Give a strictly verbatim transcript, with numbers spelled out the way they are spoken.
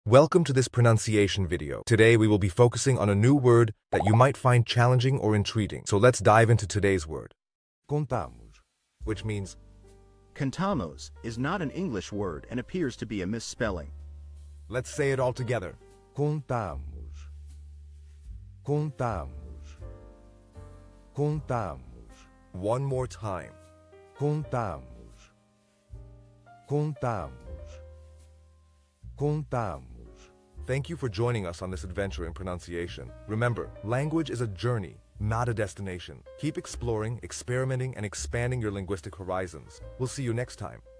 Welcome to this pronunciation video. Today we will be focusing on a new word that you might find challenging or intriguing. So let's dive into today's word. Contámos, which means Contámos is not an English word and appears to be a misspelling. let's say it all together. Contamos. Contamos. Contamos. One more time. Contamos. Contamos. Contamos. Thank you for joining us on this adventure in pronunciation. Remember, language is a journey, not a destination. Keep exploring, experimenting, and expanding your linguistic horizons. We'll see you next time.